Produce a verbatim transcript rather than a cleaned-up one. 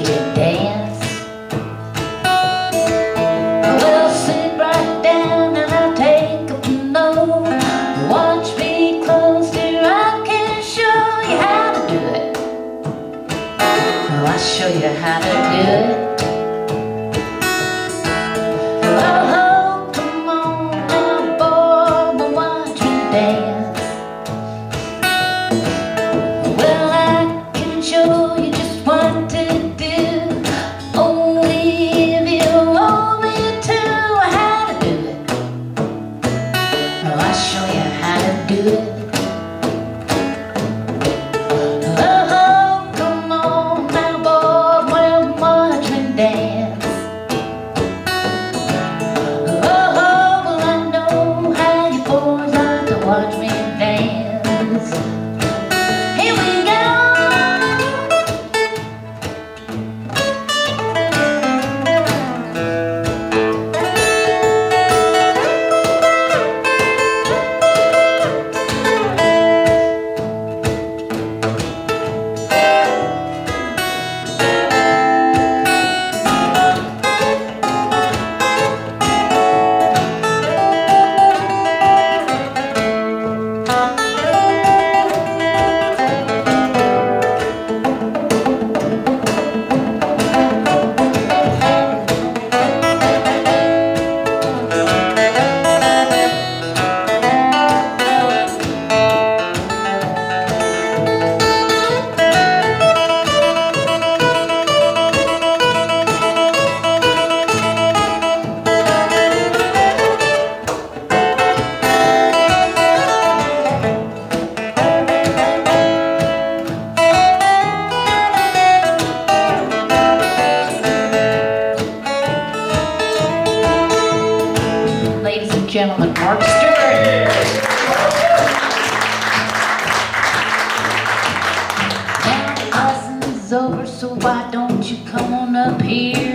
you dance. Well, sit right down and I'll take up the note. Watch me closely, I can show you how to do it. Oh, I'll show you how to do it. Oh, come on now, boy, but watch me dance. Well, I can show you just what to do, only if you want me to how to do it. Oh, I'll show you how to do it. Oh, come on now, boy, well, watch me dance. Oh, well, I know how you boys like to watch me dance. Here we go. Ladies and gentlemen, Mark Stern. Now the lesson's over, so why don't you come on up here?